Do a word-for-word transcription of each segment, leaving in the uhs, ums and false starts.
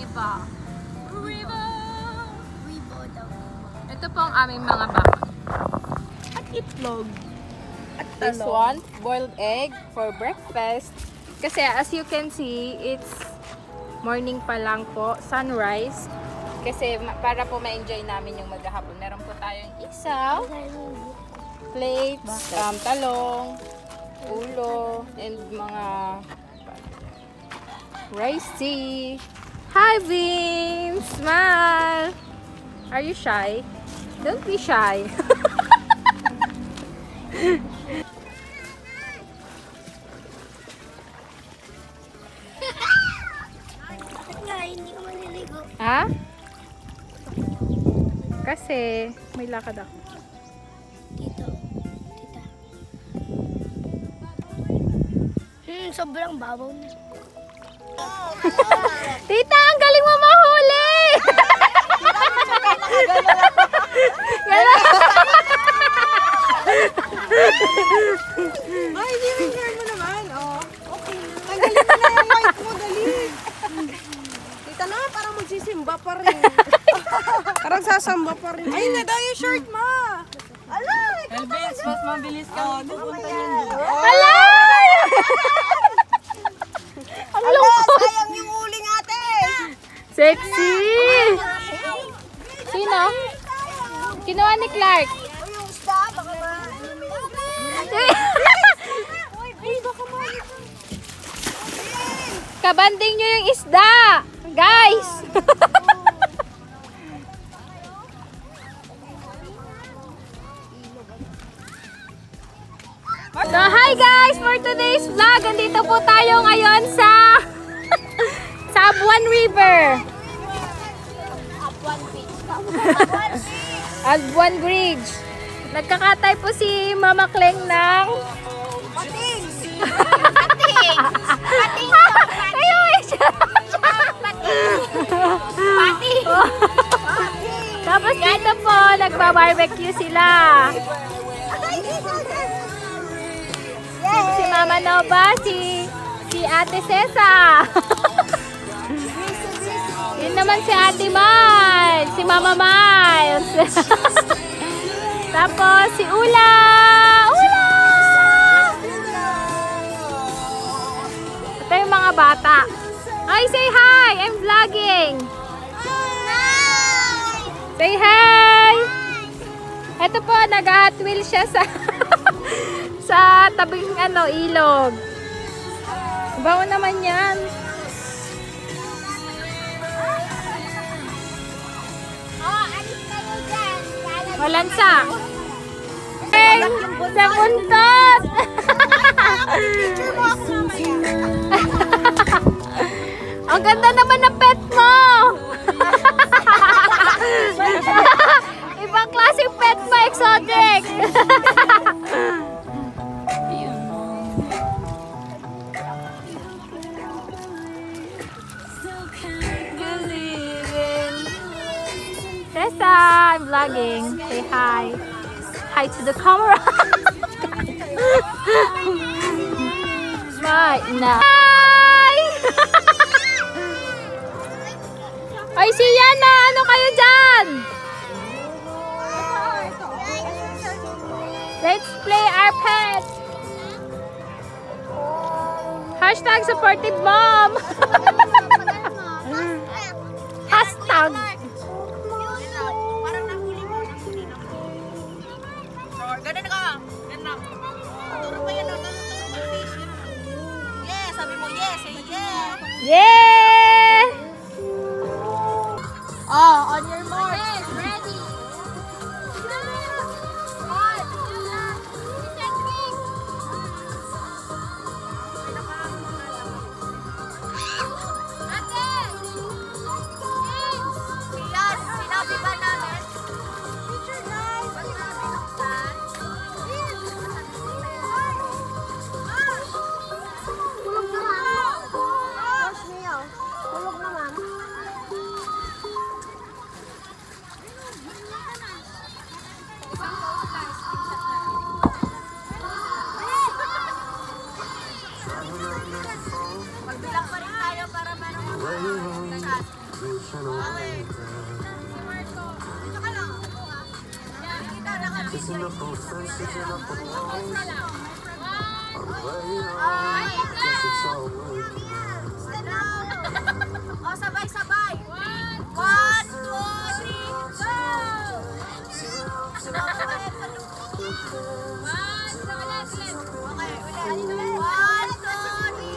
River. River. River daw. Ito po ang aming mga baka. At itlog. At This talong. one, boiled egg for breakfast. Kasi as you can see, it's morning pa lang po, sunrise. Kasi para po ma-enjoy namin yung maghapon. Meron po tayong isaw, plates, um, talong, ulo, and mga rice tea. Hi Vince! Smile! Are you shy? Don't be shy. Hindi ko maliligo. Ha? Kasi may lakad ako. Dito. Tita. Hmm, sobrang babaw na. Tita, ang galing mo mahuli! Gano'n. Ay, i-return mo naman. Oh. Okay. Tanggalin mo na yung white mo, dali. Tita na, parang magsisimba pa rin. Parang sasamba pa rin. Ay, na daw yung shirt mo. Ala! Elvis, mas mabilis ka. Pupunta yan doon. Hala! Ang lungkot. Sayang yung uling ate. Sexy! Sino? Kinuha ni Clark. Yung isda, baka ba? Uy, baka ba? Kabanding nyo yung isda! Guys! So, hi guys! For today's vlog, andito po tayo ngayon sa sa Abuan River. Abuan Bridge. Nagkakatay po si Mama Kleng ng Pating! Pating! Pating! Kayo eh siya! Pating! Tapos dito po, nagba-barbecue sila. Si Mama Nova, si si Ate Cesa. Yun naman si Ate Miles, si Mama Miles. Tapos si Ula. Ula! Ito yung mga bata. Ay, say hi! I'm vlogging. Say hi! Ito po, nag-hot wheel siya sa sa tabing ano, ilog. Bawo naman yan. Oh, alis kayo dyan. Walansa. Hey, sa buntot. Picture mo ako mamaya. Ang ganda naman ng pet mo. Ibang klaseng pet mo, exotic. Tessa, I'm vlogging. Say hi. Hi to the camera. Right now. Hi! Ay, si Yana! Ano kayo dyan? Let's play our pet. Hashtag supportive mom. Hashtag. Parang nahuli mo. Ganun ka. Ganun. Turo pa yan. Yes, sabi mo yes. Say yes. Yeah! Oh, on your mark. Yes, ready. Magbilang pa rin tayo para meron mga shot. Okay. Si Marco. Dito ka lang. Yan, kita na kami. Post na lang. Ay, o, sabay-sabay. One, two, three, go! One, sa ulit, ulit. Okay, ulit. One, two, three.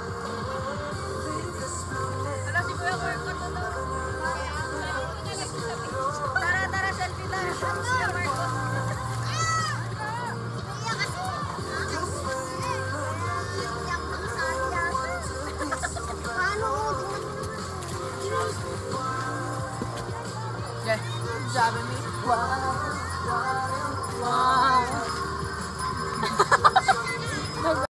Wala si Kuya Marco na to. Tara, tara, selfie tayo. Kuya Marco. Yeah. Sabi mo. Wow. Wow.